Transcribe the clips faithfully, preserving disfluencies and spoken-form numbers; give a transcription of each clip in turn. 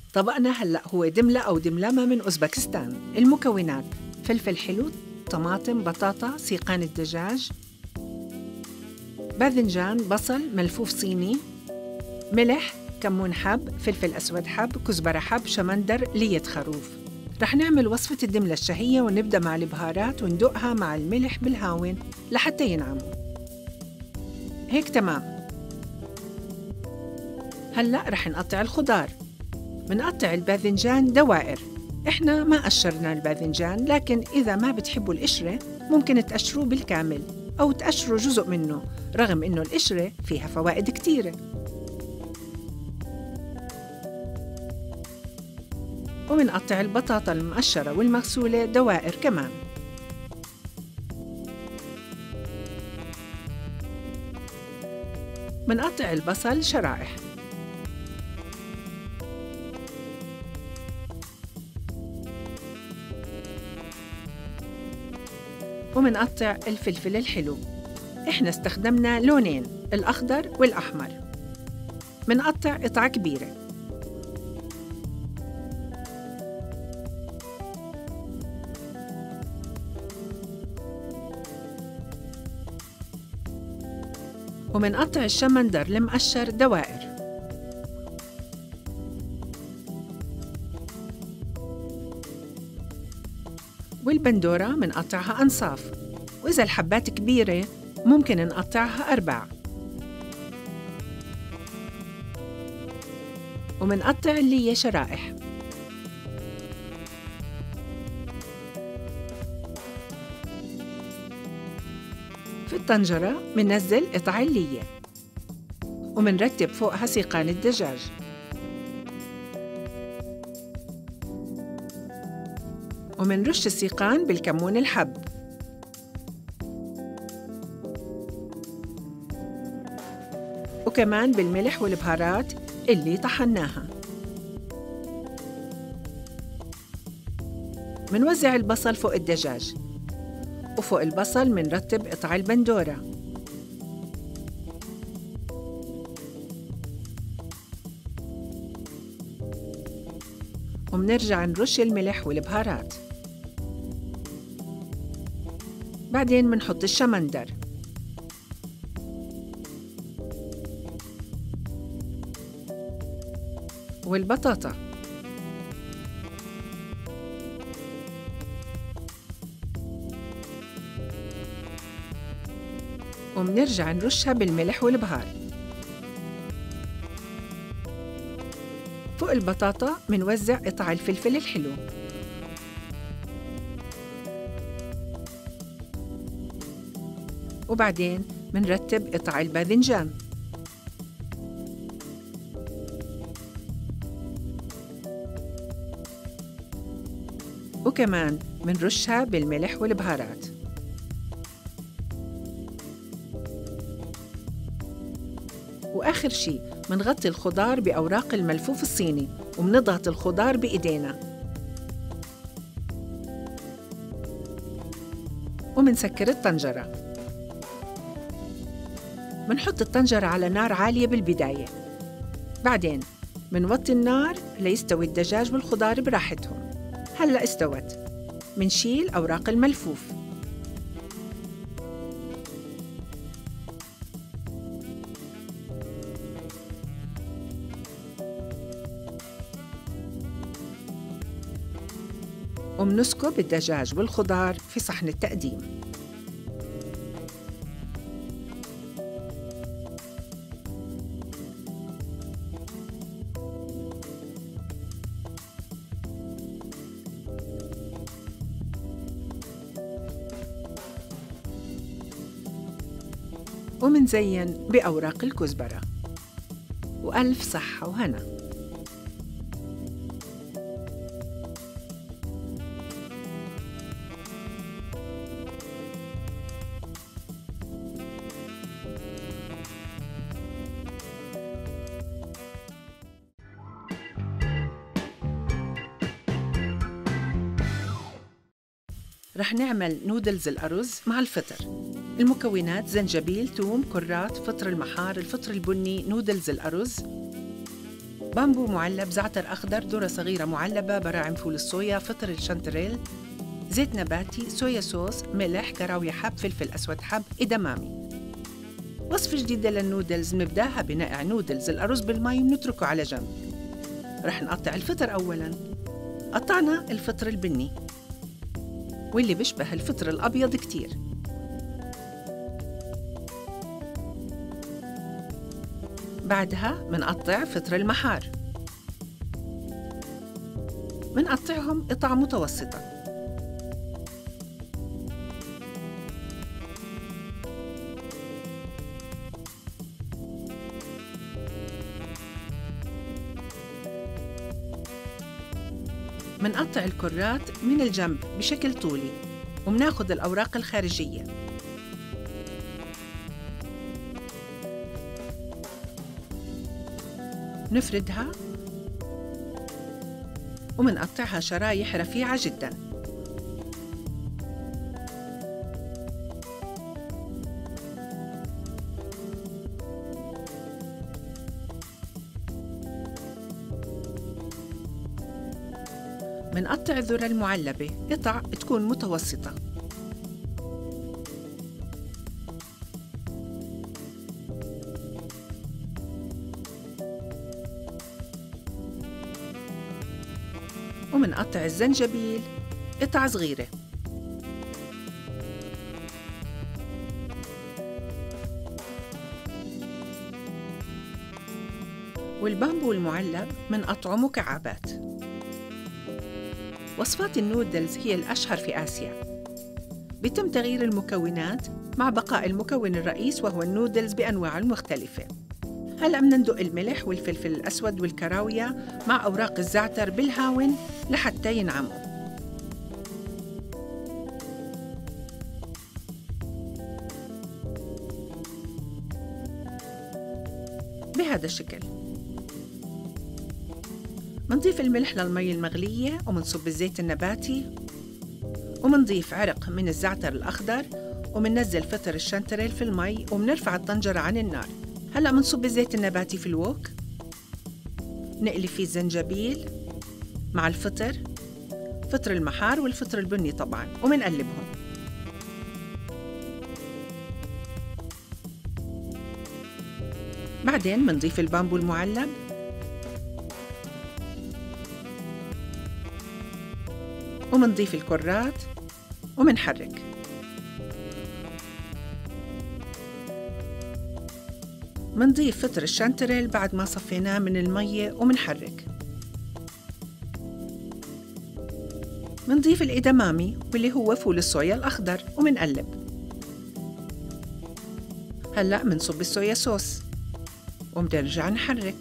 طبقنا هلأ هو دملة أو دملمة من أوزبكستان. المكونات: فلفل حلو، طماطم، بطاطا، سيقان الدجاج، باذنجان، بصل ملفوف صيني، ملح، كمون حب، فلفل أسود حب، كزبرة حب، شمندر، لية خروف. رح نعمل وصفة الدملة الشهية ونبدأ مع البهارات وندوقها مع الملح بالهاون لحتى ينعموا. هيك تمام. هلأ رح نقطع الخضار. منقطع الباذنجان دوائر. إحنا ما قشرنا الباذنجان، لكن إذا ما بتحبوا القشرة ممكن تقشروه بالكامل أو تقشروا جزء منه، رغم إنه القشرة فيها فوائد كتيرة. ومنقطع البطاطا المقشرة والمغسولة دوائر كمان. منقطع البصل شرائح. ومنقطع الفلفل الحلو. إحنا استخدمنا لونين، الأخضر والأحمر. منقطع قطع كبيرة. ومنقطع الشمندر المقشر دوائر. والبندورة منقطعها أنصاف، وإذا الحبات كبيرة ممكن نقطعها أرباع. ومنقطع اللية شرائح. في الطنجرة مننزل قطع اللية ومنرتب فوقها سيقان الدجاج. ومنرش السيقان بالكمون الحب. وكمان بالملح والبهارات اللي طحناها. منوزع البصل فوق الدجاج، وفوق البصل منرتب قطع البندورة. ومنرجع نرش الملح والبهارات. بعدين منحط الشمندر. والبطاطا. ومنرجع نرشها بالملح والبهار. فوق البطاطا منوزع قطع الفلفل الحلو. وبعدين منرتب قطع الباذنجان. وكمان منرشها بالملح والبهارات. وآخر شي منغطي الخضار بأوراق الملفوف الصيني ومنضغط الخضار بإيدينا. ومنسكر الطنجرة. منحط الطنجرة على نار عالية بالبداية. بعدين منوطي النار ليستوي الدجاج والخضار براحتهم. هلأ استوت. منشيل أوراق الملفوف. ومنسكب الدجاج والخضار في صحن التقديم. ومنزين بأوراق الكزبرة. وألف صحة وهنا. رح نعمل نودلز الأرز مع الفطر. المكونات: زنجبيل، ثوم، كرات، فطر المحار، الفطر البني، نودلز الأرز. بامبو معلب، زعتر أخضر، ذرة صغيرة معلبة، براعم فول الصويا، فطر الشانتريل، زيت نباتي، صويا صوص، ملح، كراوية حب، فلفل أسود حب، إدامامي. وصفة جديدة للنودلز، نبداها بنقع نودلز الأرز بالمي ونتركه على جنب. رح نقطع الفطر أولاً. قطعنا الفطر البني واللي بيشبه الفطر الأبيض كتير. بعدها منقطع فطر المحار، منقطعهم قطع متوسطة. منقطع الكرات من الجنب بشكل طولي ومناخد الأوراق الخارجية. نفردها ومنقطعها شرايح رفيعة جداً. منقطع الذرة المعلبة قطع تكون متوسطة. ومنقطع الزنجبيل قطع صغيرة. والبامبو المعلب منقطعه مكعبات. وصفات النودلز هي الأشهر في آسيا. بيتم تغيير المكونات مع بقاء المكون الرئيس وهو النودلز بأنواعه المختلفة. هلأ بدنا ندق الملح والفلفل الأسود والكراوية مع أوراق الزعتر بالهاون لحتى ينعموا. بهذا الشكل. منضيف الملح للمي المغلية ومنصب الزيت النباتي ومنضيف عرق من الزعتر الأخضر ومننزل فطر الشانتريل في المي ومنرفع الطنجرة عن النار. هلأ منصب الزيت النباتي في الوok، نقلي فيه الزنجبيل مع الفطر، فطر المحار والفطر البني طبعاً، ومنقلبهم. بعدين منضيف البامبو المعلب ومنضيف الكرات ومنحرك. منضيف فطر الشانتريل بعد ما صفيناه من المية ومنحرك. منضيف الإدامامي واللي هو فول الصويا الأخضر ومنقلب. هلأ منصب الصويا صوص ومنرجع نحرك.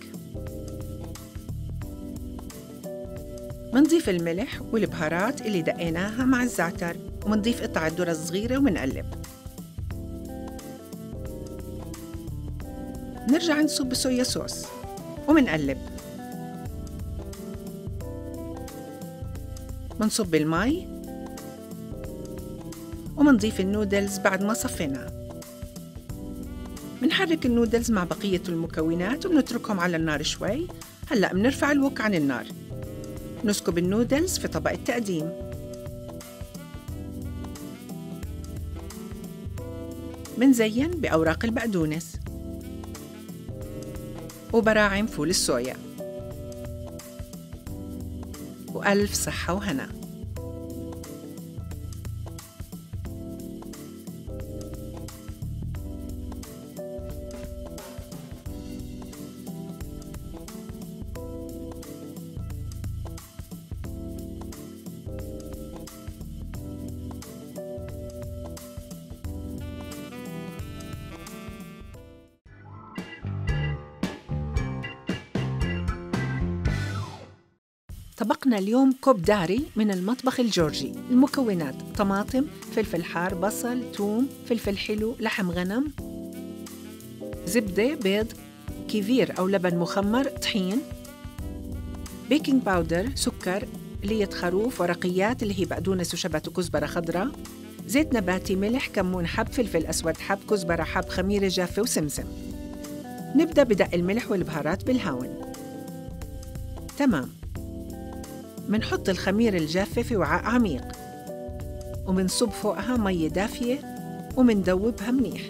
منضيف الملح والبهارات اللي دقيناها مع الزعتر ومنضيف قطع الذرة الصغيرة ومنقلب. نرجع نصب صويا صوص ومنقلب. منصب المي ومنضيف النودلز بعد ما صفيناه. منحرك النودلز مع بقية المكونات ومنتركهم على النار شوي. هلأ منرفع الوك عن النار. نسكب النودلز في طبق التقديم. منزين بأوراق البقدونس وبراعم فول الصويا. وألف صحة وهنا. طبقنا اليوم كوب داري من المطبخ الجورجي. المكونات: طماطم، فلفل حار، بصل، ثوم، فلفل حلو، لحم غنم، زبدة، بيض، كيفير أو لبن مخمر، طحين، بيكنج باودر، سكر، لية خروف، ورقيات اللي هي بقدونس وشبت وكزبرة خضراء، زيت نباتي، ملح، كمون حب، فلفل أسود حب، كزبرة حب، خميرة جافة وسمسم. نبدأ بدق الملح والبهارات بالهاون. تمام. منحط الخميرة الجافة في وعاء عميق ومنصب فوقها مية دافية ومندوبها منيح.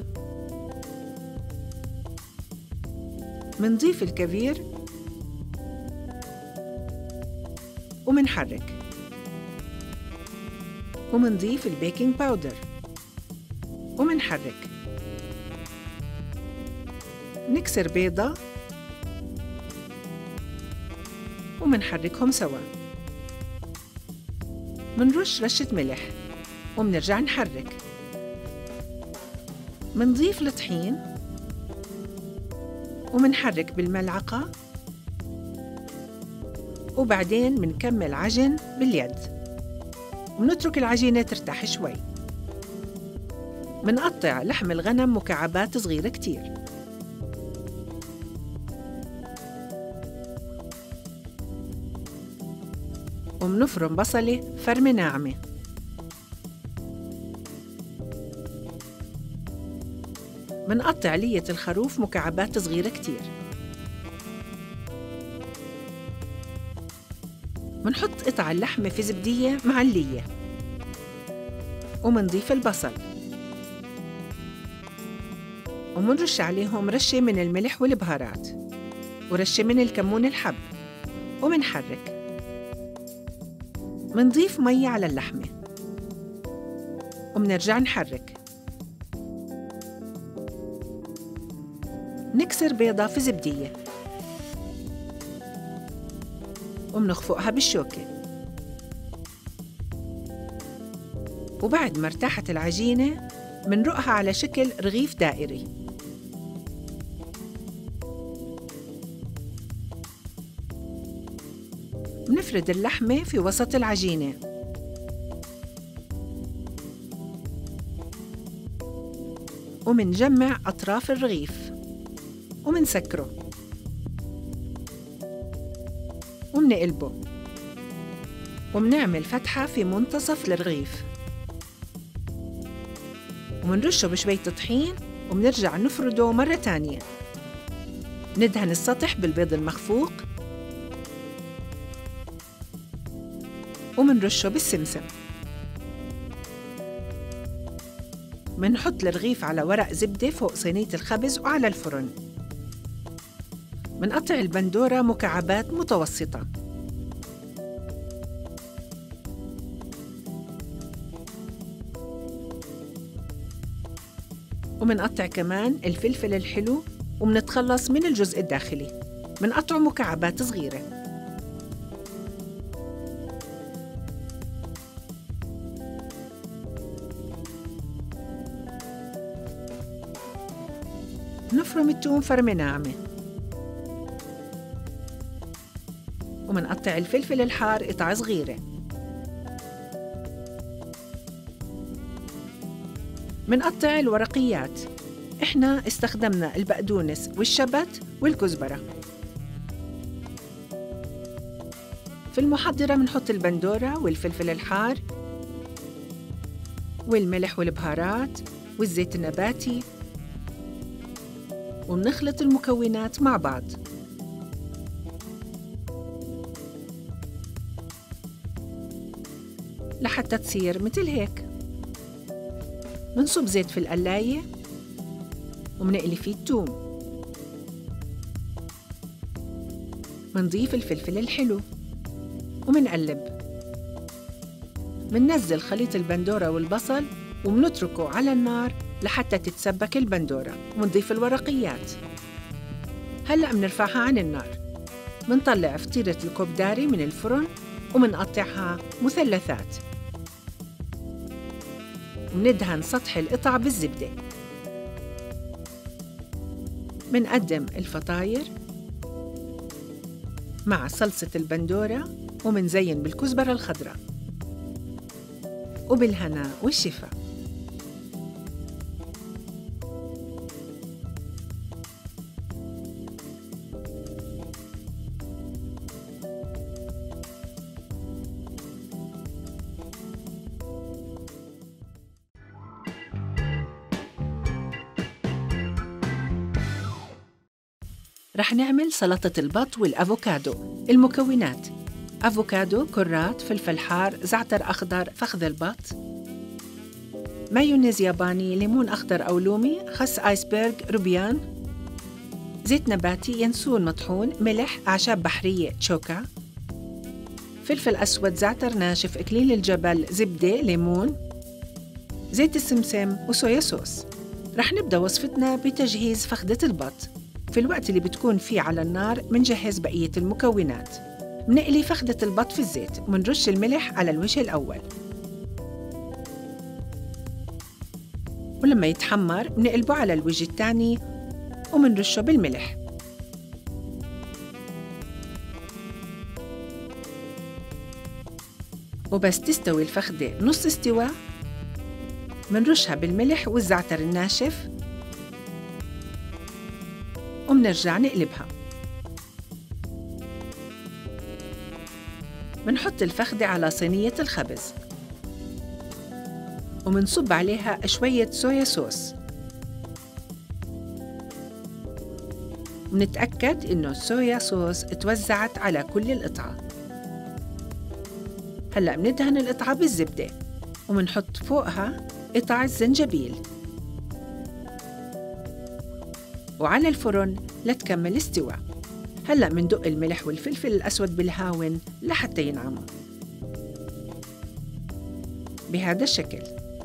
منضيف الكبير ومنحرك، ومنضيف البيكنج باودر ومنحرك. نكسر بيضة ومنحركهم سوا. منرش رشة ملح ومنرجع نحرك. منضيف الطحين ومنحرك بالملعقة، وبعدين منكمل عجن باليد ومنترك العجينة ترتاح شوي. منقطع لحم الغنم مكعبات صغيرة كتير. ومنفرم بصلة فرمة ناعمة. منقطع لية الخروف مكعبات صغيرة كتير. منحط قطع اللحمة في زبدية مع اللية، ومنضيف البصل، ومنرش عليهم رشة من الملح والبهارات ورشة من الكمون الحب، ومنحرك. منضيف مية على اللحمة ومنرجع نحرك. نكسر بيضة في زبدية ومنخفقها بالشوكة. وبعد ما ارتاحت العجينة منرقها على شكل رغيف دائري. منفرد اللحمة في وسط العجينة، ومنجمع أطراف الرغيف ومنسكره ومنقلبه، ومنعمل فتحة في منتصف الرغيف، ومنرشه بشوية طحين، ومنرجع نفرده مرة تانية. ندهن السطح بالبيض المخفوق ومنرشه بالسمسم. منحط الرغيف على ورق زبدة فوق صينية الخبز وعلى الفرن. منقطع البندورة مكعبات متوسطة. ومنقطع كمان الفلفل الحلو، ومنتخلص من الجزء الداخلي، منقطعه مكعبات صغيرة. نفرم الثوم فرمة ناعمة، ومنقطع الفلفل الحار قطع صغيرة. منقطع الورقيات، إحنا استخدمنا البقدونس والشبت والكزبرة. في المحضرة منحط البندورة والفلفل الحار والملح والبهارات والزيت النباتي، ومنخلط المكونات مع بعض. لحتى تصير مثل هيك. منصب زيت في القلاية ومنقلي فيه الثوم. منضيف الفلفل الحلو ومنقلب. مننزل خليط البندورة والبصل ومنتركه على النار لحتى تتسبك البندورة، ومنضيف الورقيات. هلأ منرفعها عن النار. منطلع فطيرة الكوبداري من الفرن ومنقطعها مثلثات، ومندهن سطح القطع بالزبدة. منقدم الفطاير مع صلصة البندورة، ومنزين بالكزبرة الخضراء. وبالهنا والشفا. رح نعمل سلطة البط والأفوكادو. المكونات: أفوكادو، كرات، فلفل حار، زعتر أخضر، فخذ البط، مايونيز ياباني، ليمون أخضر أو لومي، خس آيسبرغ، روبيان، زيت نباتي، ينسون مطحون، ملح، أعشاب بحرية تشوكا، فلفل أسود، زعتر ناشف، إكليل الجبل، زبدة، ليمون، زيت السمسم وصويا صوص. رح نبدأ وصفتنا بتجهيز فخدة البط. في الوقت اللي بتكون فيه على النار منجهز بقية المكونات. منقلي فخدة البط في الزيت ومنرش الملح على الوجه الأول، ولما يتحمر منقلبه على الوجه الثاني ومنرشه بالملح. وبس تستوي الفخدة نص استواء منرشها بالملح والزعتر الناشف ومنرجع نقلبها. منحط الفخدة على صينية الخبز ومنصب عليها شوية صويا صوص. منتأكد إنه الصويا صوص توزعت على كل القطعة. هلأ مندهن القطعة بالزبدة ومنحط فوقها قطع الزنجبيل وعلى الفرن لتكمل استواء. هلأ مندق الملح والفلفل الأسود بالهاون لحتى ينعموا بهذا الشكل.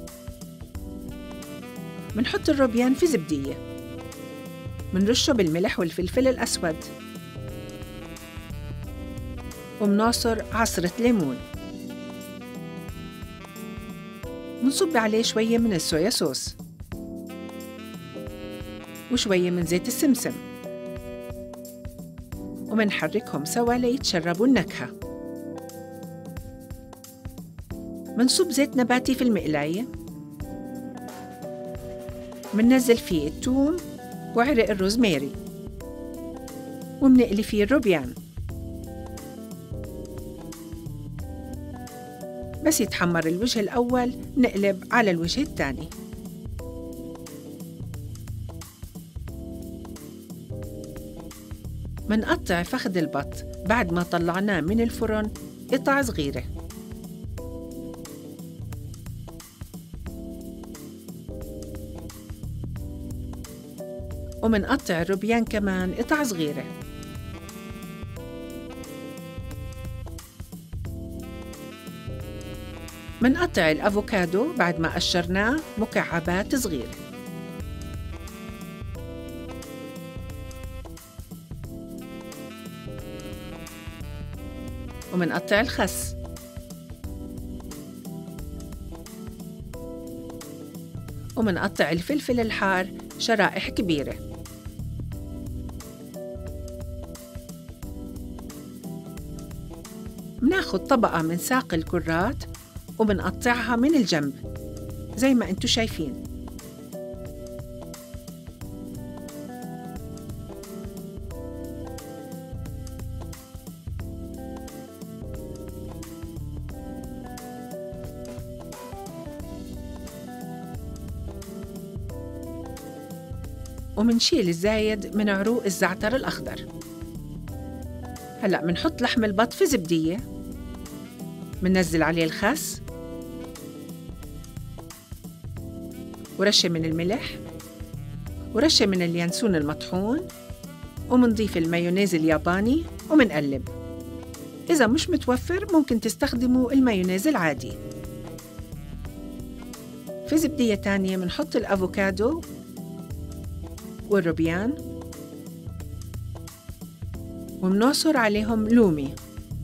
منحط الروبيان في زبدية، منرشه بالملح والفلفل الأسود ومنعصر عصرة ليمون. منصب عليه شوية من الصويا صوص وشوية من زيت السمسم ومنحركهم سوا ليتشربوا النكهة. منصب زيت نباتي في المقلاية، مننزل فيه الثوم وعرق الروزماري ومنقلي فيه الروبيان. بس يتحمر الوجه الأول نقلب على الوجه الثاني. منقطع فخذ البط بعد ما طلعناه من الفرن قطع صغيرة. ومنقطع الروبيان كمان قطع صغيرة. منقطع الأفوكادو بعد ما قشرناه مكعبات صغيرة. ومنقطع الخس. ومنقطع الفلفل الحار شرائح كبيرة. مناخد طبقة من ساق الكرات وبنقطعها من الجنب زي ما انتو شايفين. ومنشيل الزايد من عروق الزعتر الأخضر. هلأ منحط لحم البط في زبدية، مننزل عليه الخس ورشة من الملح ورشة من اليانسون المطحون ومنضيف المايونيز الياباني ومنقلب. إذا مش متوفر ممكن تستخدموا المايونيز العادي. في زبدية تانية منحط الأفوكادو والروبيان ومنعصر عليهم لومي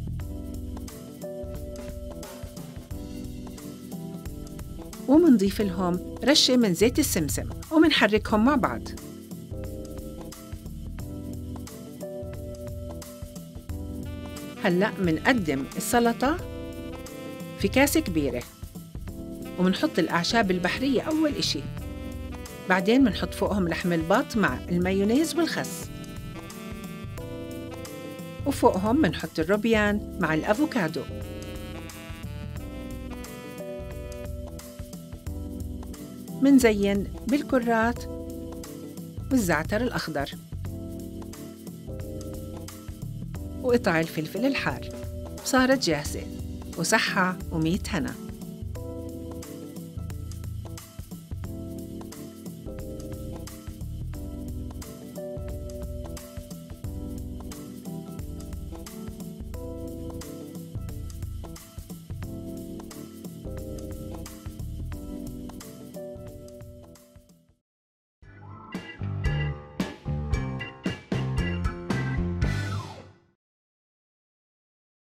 ومنضيف لهم رشة من زيت السمسم ومنحركهم مع بعض. هلأ منقدم السلطة في كاسة كبيرة ومنحط الأعشاب البحرية أول إشي، بعدين منحط فوقهم لحم البط مع المايونيز والخس، وفوقهم منحط الروبيان مع الأفوكادو. منزين بالكرات والزعتر الأخضر وقطع الفلفل الحار. صارت جاهزة، وصحة وميت هنا.